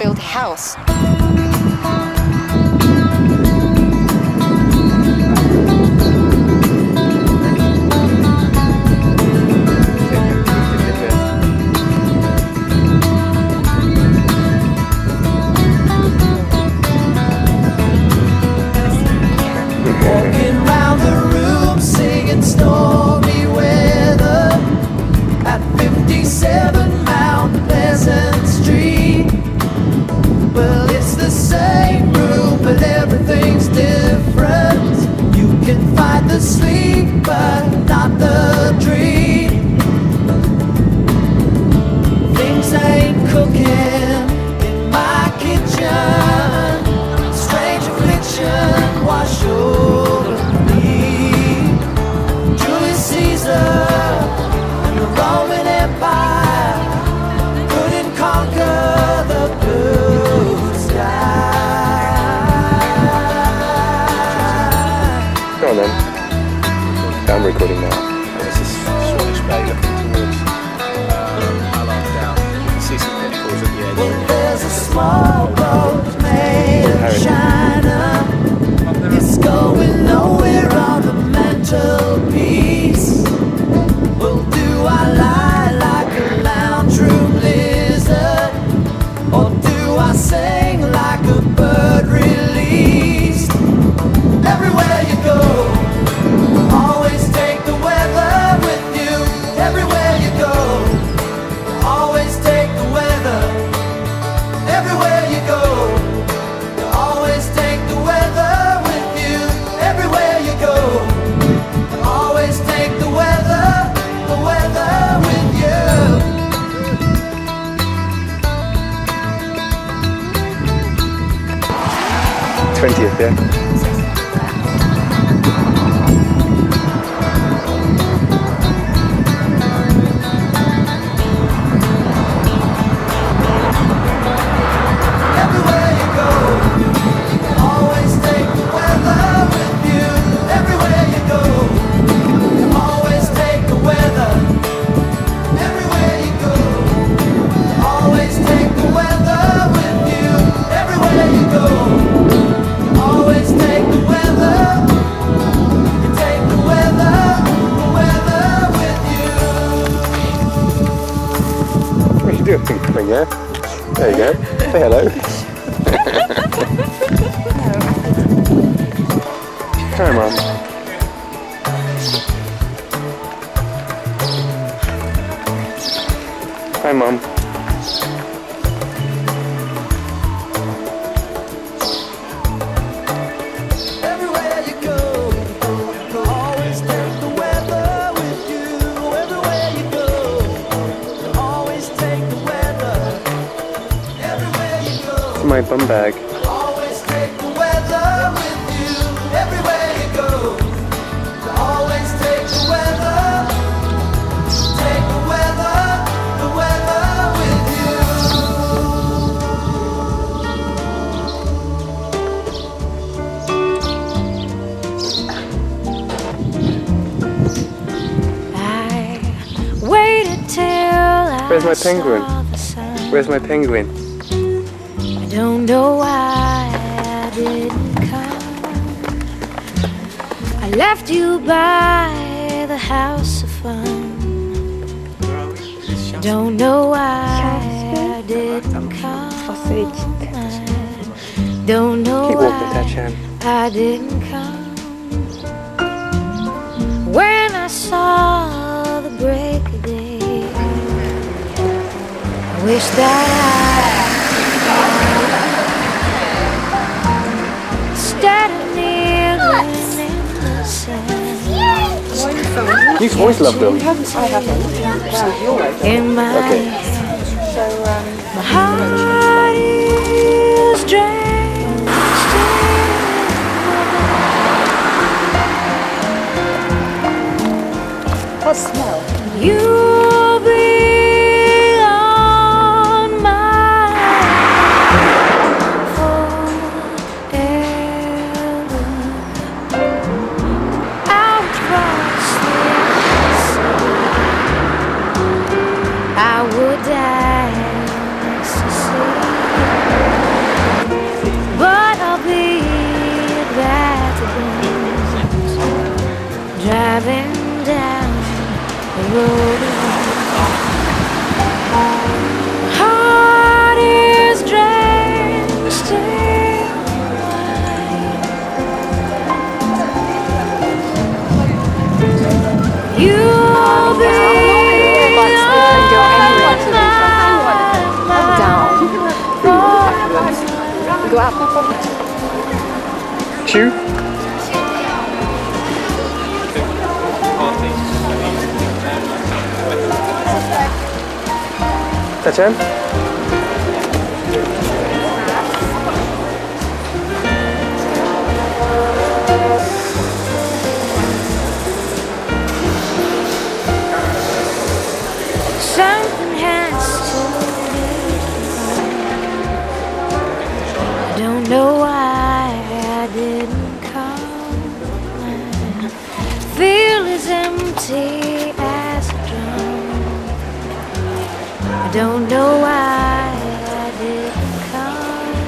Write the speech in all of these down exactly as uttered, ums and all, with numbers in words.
build a house. Walking round the room singing stormy weather at fifty-seven Mount Pleasant Street. Well, it's the same room, but everything's different. You can find the sleep, but not the dream. Things ain't cooking in my kitchen. Strange affliction wash over me. Julius Caesar and the Roman Empire couldn't conquer the blue sky. Go on then. I'm recording now. This is Shoreditch Bay looking towards um, Allard Down. You can see some pinnacles at the edge. Well, there's a small boat made of China. It's going nowhere on the mantelpiece. Well, do I lie like a lounge room lizard, or do I sing like a bird released? Everywhere you go, always take the weather with you. Everywhere you go, always take the weather. Everywhere you go, you always take the weather with you. Everywhere you go, you always take the weather, the weather with you. twentieth, yeah? Everywhere you go, you always take the weather with you. Everywhere you go, you always take the weather. Everywhere you go, you always take the weather with you. Everywhere you go, you always take the weather. You take the weather, the weather with you. We should do a pink thing, yeah? There you go. Say hello. Hi, Mum. Hi, Mum. Everywhere you go, you always take the weather with you. Everywhere you go, you always take the weather. Everywhere you go, It's my bum bag. you always take the weather with you. Everywhere you go, you always take the weather. Take the weather, the weather with you. I waited till I Where's my penguin? saw the sun. Where's my penguin? I don't know why I didn't come. I left you by the house of fun. I don't know why I didn't come. I don't know Keep walking, why Tachan. I didn't come. When I saw the break of day, I wish that I instead of kneeling in the sand. You've always loved them. In my Okay. my heart is drenched What smell? in you'll be on my forever. I'll cross the sea. I would dance to see road alone. My heart is drenched in wine. You'll be Go out. Chew. Touch him. Something has told me. I don't know why I didn't come. I feel as empty as a drum. I don't know why I didn't come.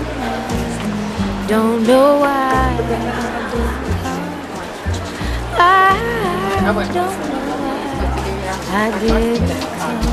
I don't know why I didn't come. I don't know why I didn't come.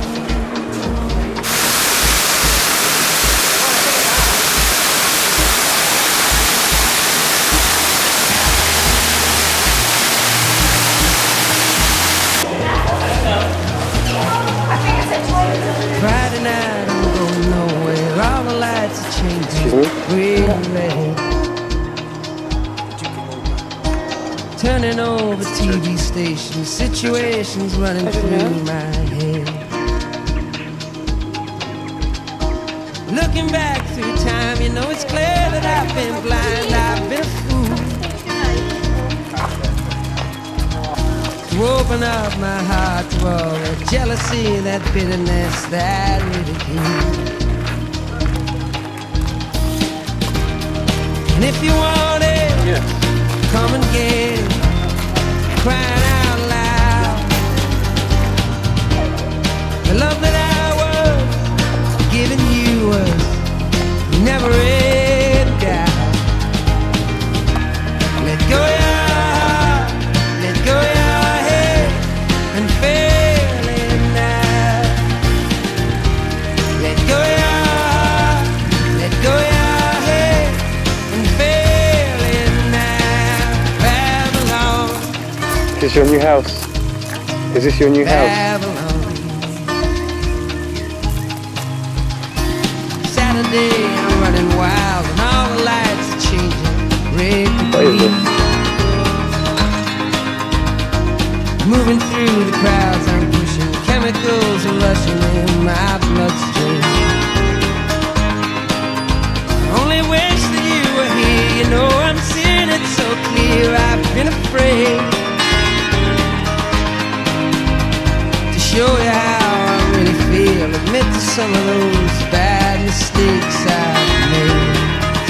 Friday night, I'm going nowhere. All the lights are changing. Green and red. Turning over T V stations, situations running through my head. Looking back through time, you know it's clear that I've been blind, I've been a fool. To open up my heart to all that jealousy, that bitterness, that ridicule. And if you want it, yeah, come and get it, crying out loud. The love that I was giving you was never in doubt. Let go your heart, let go your head, and feel it now. Let go your heart, let go your head, and feel it now. Babylon. Is this your new house? Is this your new house? Babylon. Saturday, I'm running wild, and all the lights are changing red to What is green. this? Moving through the crowds, I'm pushing chemicals are rushing in my bloodstream. Only wish that you were here. You know I'm seeing it so clear. I've been afraid to show you how I really feel. Admit to some of those bad mistakes I've made.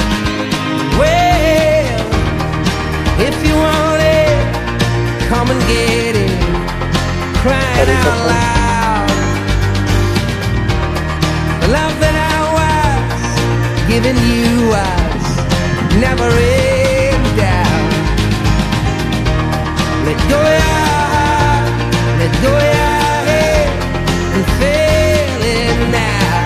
Well, if you want it, come and get it, crying out loud. The love that I was giving you was never in doubt. Let go your heart, let go your head, and feel it now.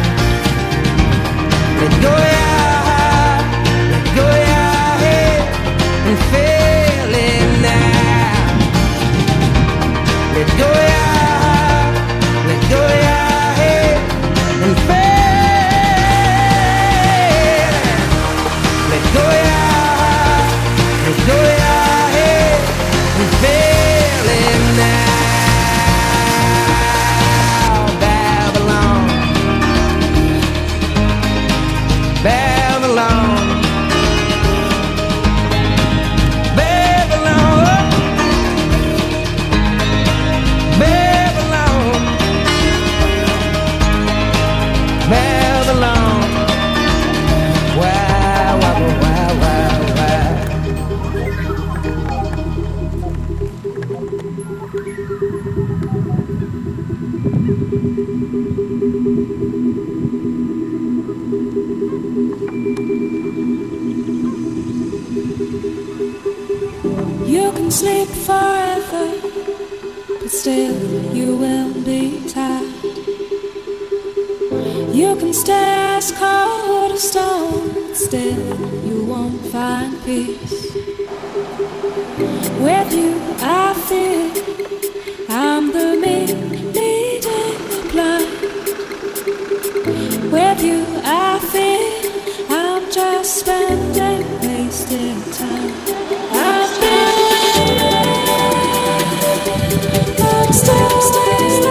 Let go your heart, let go your head, and feel it now. Let go your heart, let go your head, and feel it. Let go your heart, let go your head, and feel it now. Babylon, Babylon, Babylon, Babylon, Babylon. Wow, wow, wow, wow, wow. You can sleep forever, but still you will be tied. You can stay as cold as stone, still you won't find peace. With you I feel I'm the me leading the blind. With you I feel I'm just spending wasted time. I've been I'm still staying.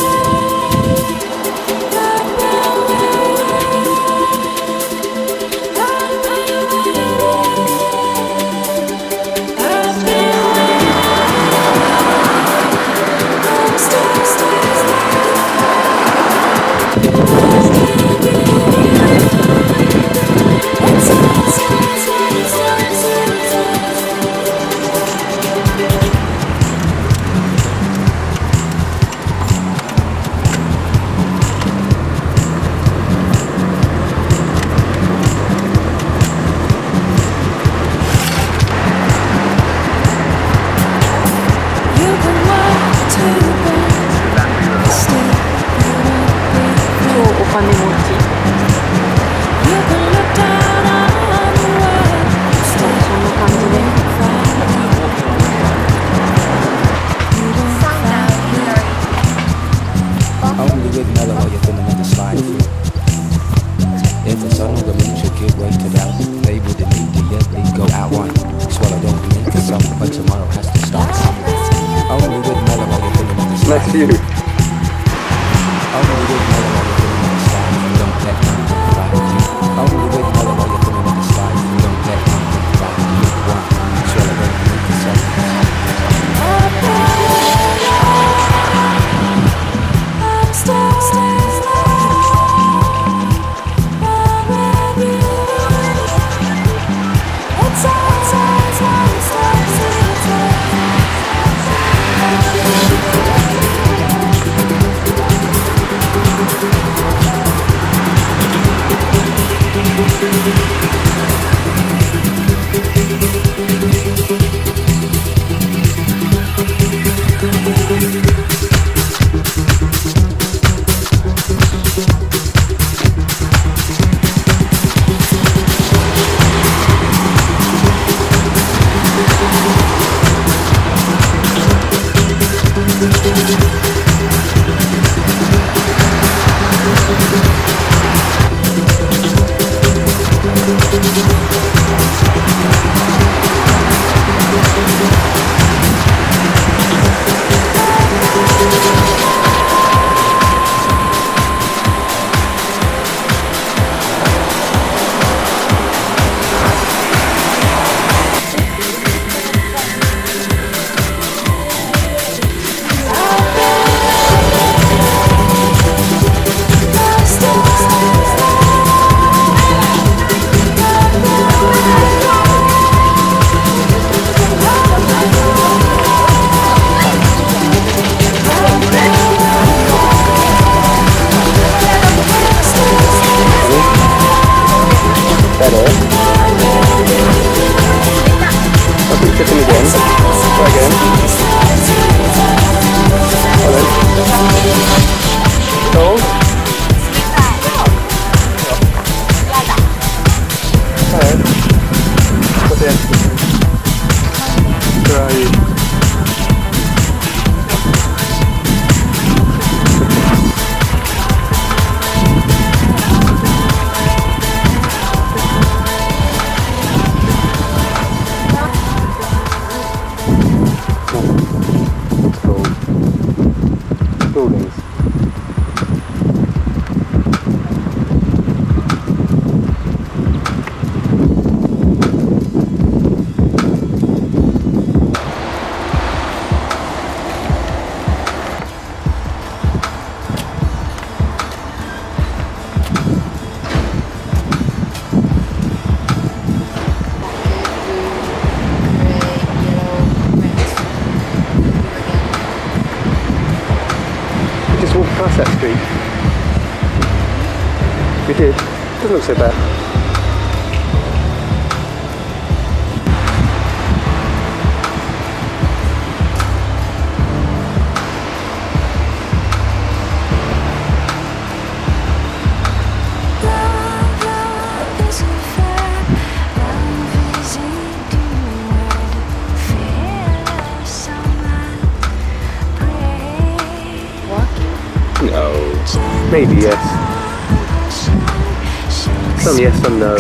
Next to you. Past that street. We did. Doesn't look so bad. Maybe yes. Some yes, some no.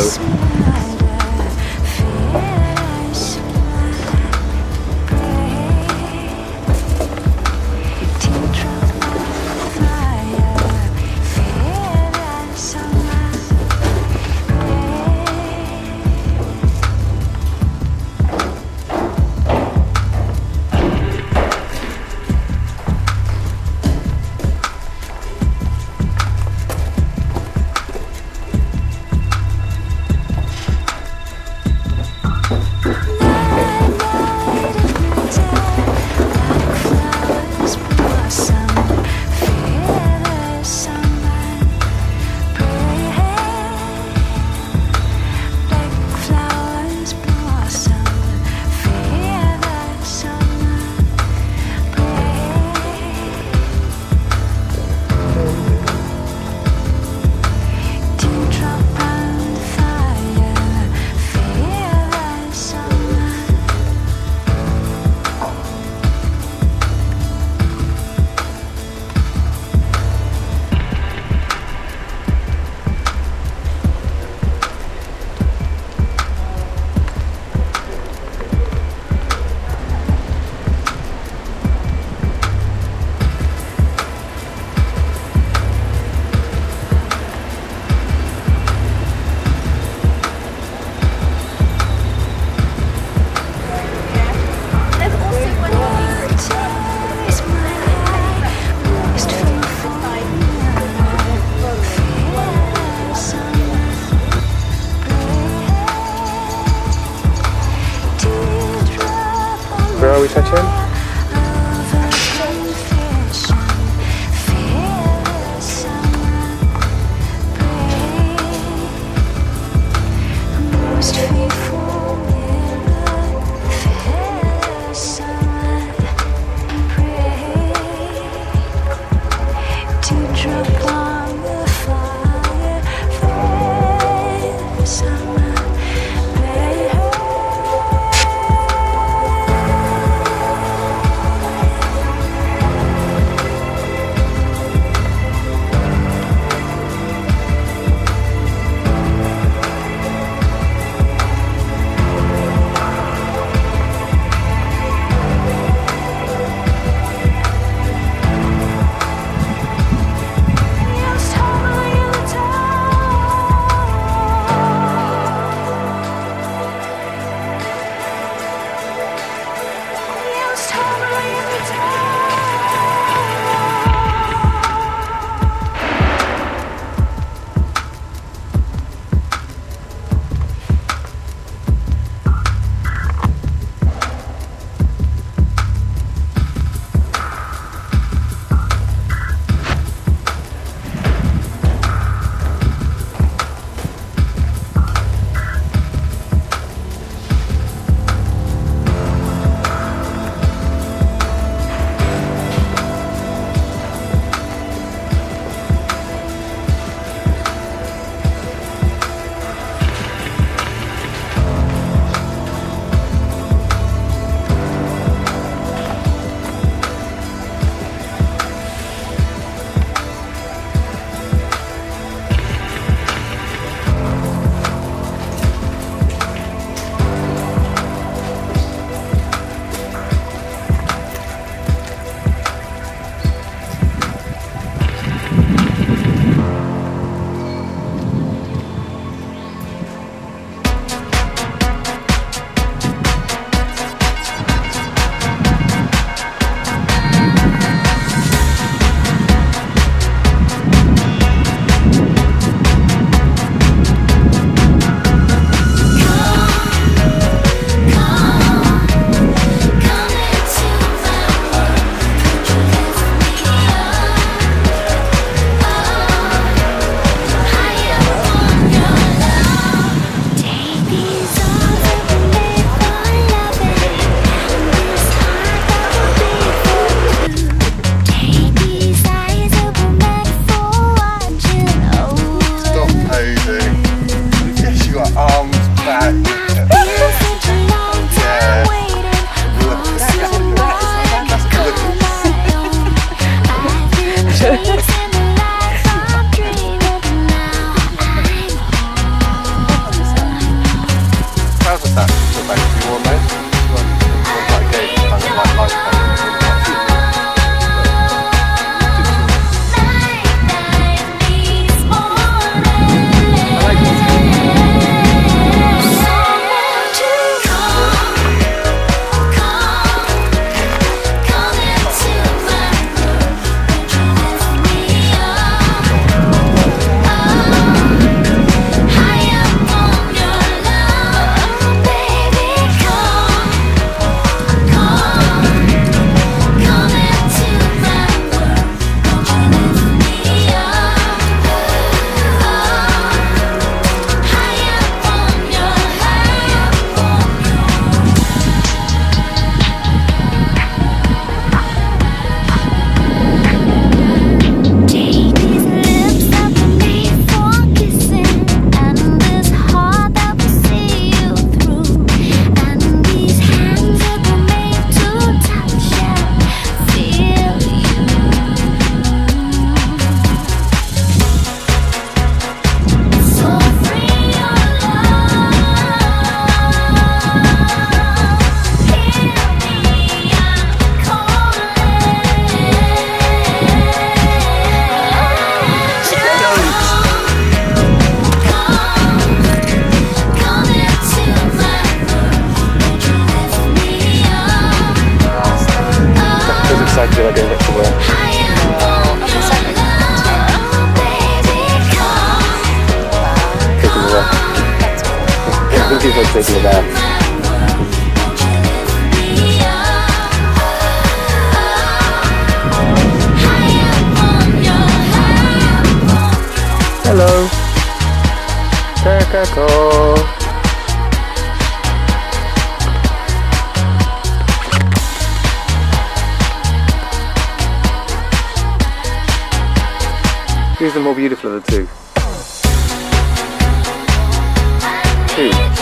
Where are we touching? I think he's like taking a bath. Hello. Cacaco. Who's the more beautiful of the two? Two.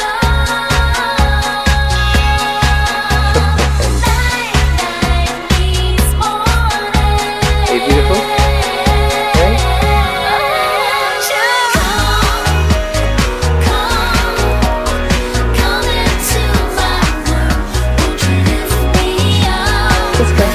Are you beautiful? Okay. Let's go.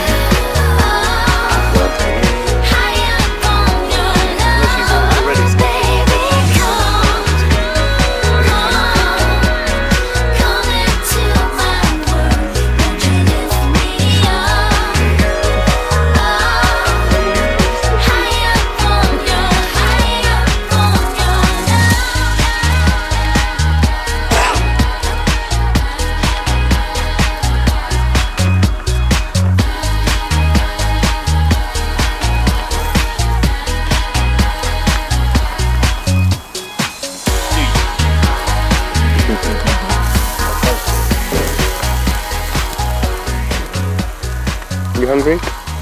You hungry?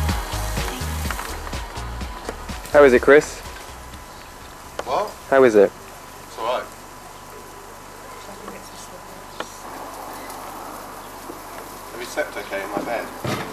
How is it, Chris? What? How is it? It's alright. Have you slept okay in my bed?